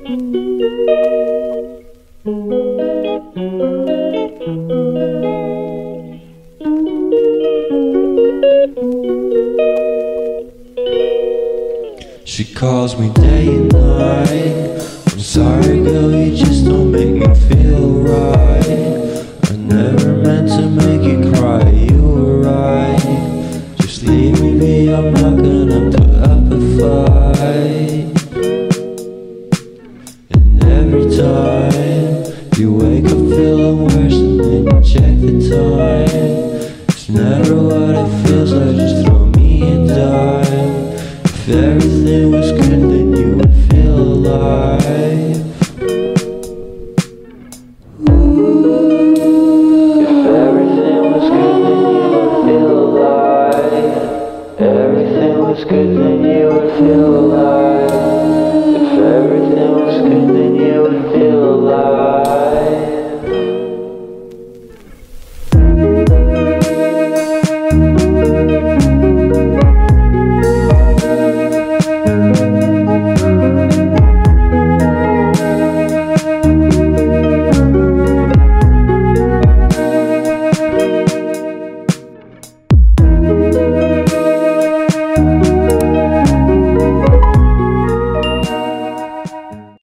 She calls me day and night. I'm sorry girl, you just don't make me feel right. I never meant to make you cry, you were right. Just leave me be, I'm not gonna put up a fight. And every time you wake up feeling worse and then you check the time. It's never what it feels like, just throw me a dime. If everything was good then you would feel alive. If everything was good then you would feel alive. Everything was good then you would feel alive.